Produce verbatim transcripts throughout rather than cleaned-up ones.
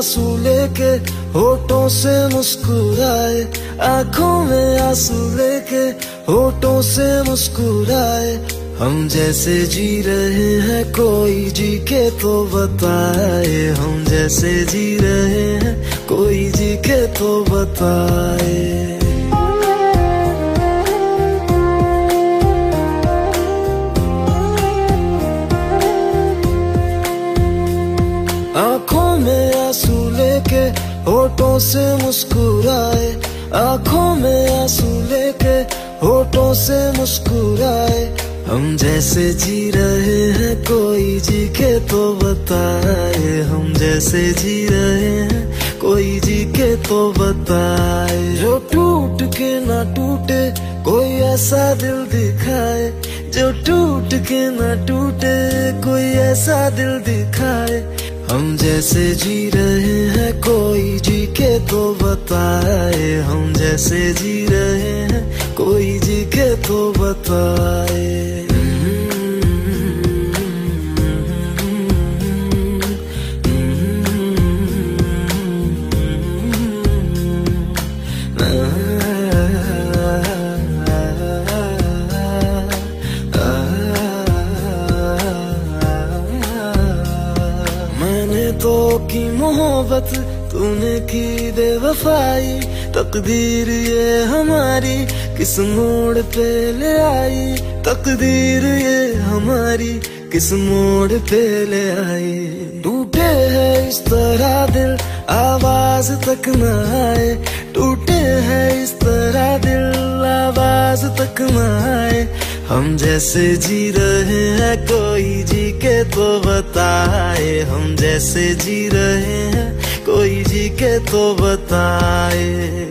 आंसू लेके होठों से मुस्कुराए, आंखों में आंसू लेके होठों से मुस्कुराए। हम जैसे जी रहे हैं कोई जी के तो बताए, हम जैसे जी रहे हैं कोई जी के तो बताए। आंखों में आंसू लेके होठों से मुस्कुराए, आंखों में आंसू लेके होठों से मुस्कुराए। हम जैसे जी रहे हैं कोई जी के तो बताए, हम जैसे जी रहे हैं कोई जी के तो बताए। जो टूट के ना टूटे कोई ऐसा दिल दिखाए, जो टूट के ना टूटे कोई ऐसा दिल दिखाए। हम जैसे जी रहे हैं कोई जी के तो बताए, हम जैसे जी रहे हैं कोई जी के तो बताए। तो की मोहब्बत तूने की बेवफाई, तकदीर ये हमारी किस मोड़ पे ले आई, तकदीर ये हमारी किस मोड़ पे ले आई। टूटे है इस तरह दिल आवाज तक न आए, टूटे है इस तरह दिल आवाज तक न आए। हम जैसे जी रहे हैं कोई जी के तो बताए, हम जैसे जी रहे हैं कोई जी के तो बताए।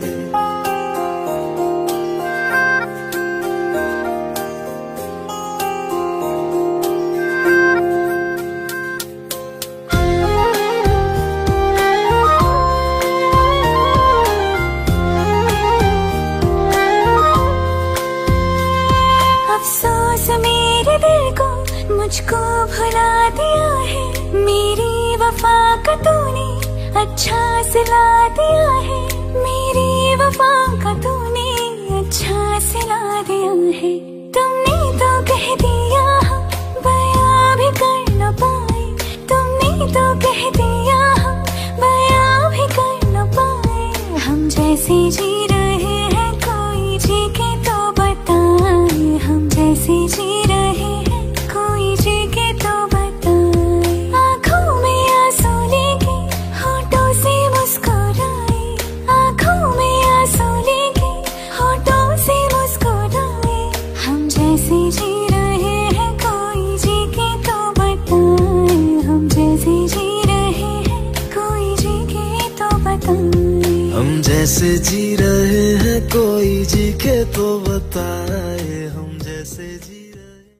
अफसोस मेरे दिल को मुझको भुला दिया है, मेरी वफा का तूने अच्छा सिला दिया है, मेरी वफा का तूने अच्छा सिला दिया है। तुमने तो कह दिया बयां भी कर न पाए, तुमने तो कह दिया बयां भी कर न पाए। हम जैसे जी रहे हैं कोई जी के तो बताए, हम जैसे जी रहे हैं कोई जी के तो बताए। आंखों में आंसू लेके होठों से मुस्कुराए, आंखों में आंसू लेके होठों से मुस्कुराए। हम जैसे जी रहे हैं कोई जी के तो बताए, हम जैसे जी रहे हैं कोई जी के तो बताए। हम जैसे जी रहे हैं कोई जी के तो बताए।